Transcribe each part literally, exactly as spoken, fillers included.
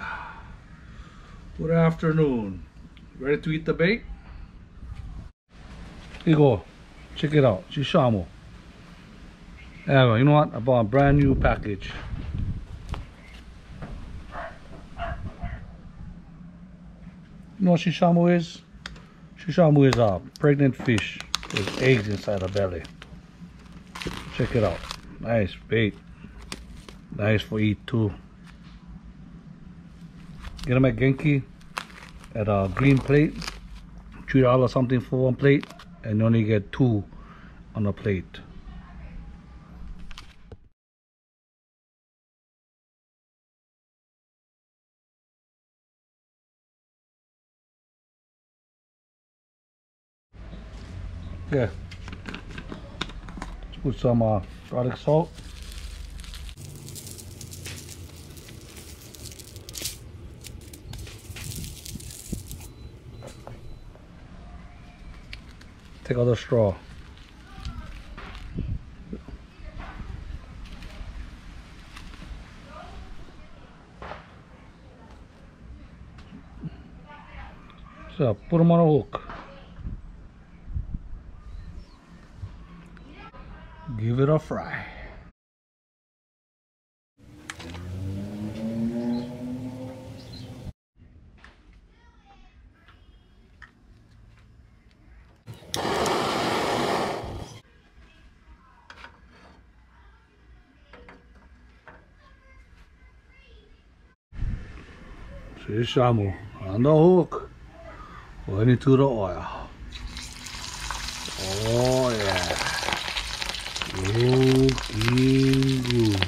Good afternoon. Ready to eat the bait? Here you go. Check it out. Shishamo. Yeah, you know what? I bought a brand new package. You know what shishamo is? Shishamo is a pregnant fish with eggs inside the belly. Check it out. Nice bait. Nice for eat too. Get them at Genki at a green plate. Three dollars something for one plate, and you only get two on a plate. Yeah. Let's put some uh, garlic salt. Take out the straw. So put them on a hook. Give it a fry. Shishamo on the hook. Going into the oil. Oh yeah. Looking good.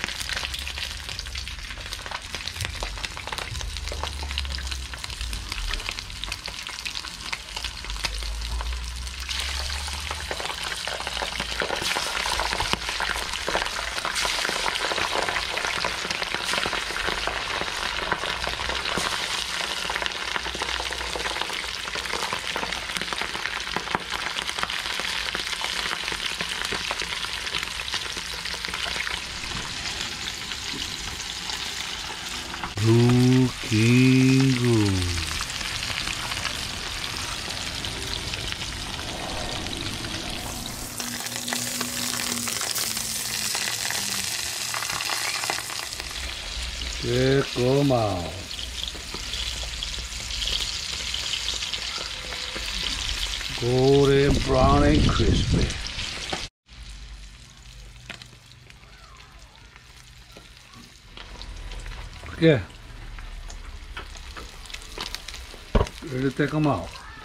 Looking good. Check them out. Golden brown and crispy. Yeah. Ready to take them out.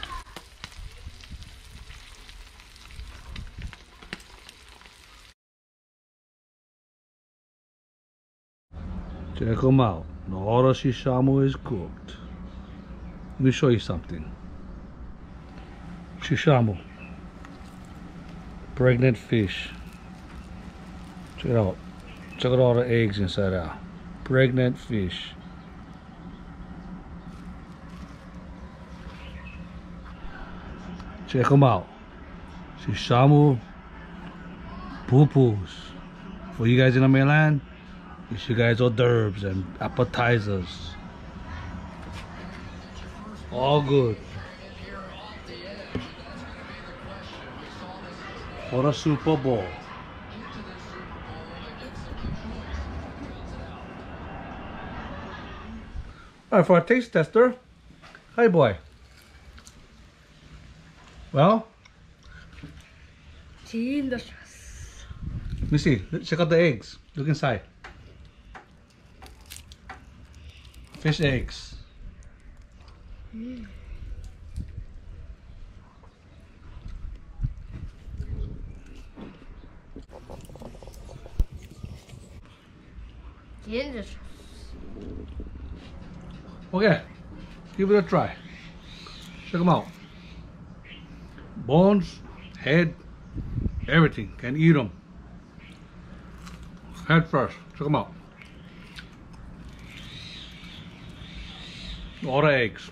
Check them out. All the shishamo is cooked. Let me show you something. Shishamo. Pregnant fish. Check it out. Check out all the eggs inside out. Pregnant fish. Check them out. Shishamo poo-poos. For you guys in the mainland, it's you guys hors d'oeuvres and appetizers. All good. For the Super Bowl. Alright, for a taste tester. Hi boy. Well, delicious. let me see. Let's check out the eggs. Look inside. Fish eggs. Mm. Delicious. Okay, give it a try. Check them out. Bones, head, everything. Can eat them. Head first. Check them out. All the eggs.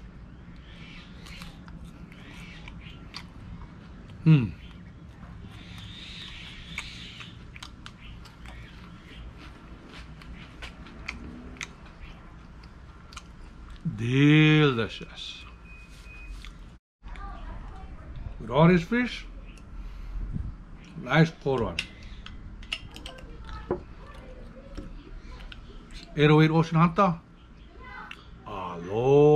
Hmm. Delicious. With all this fish, nice cold one. eight oh eight Ocean Hunter. Aloha.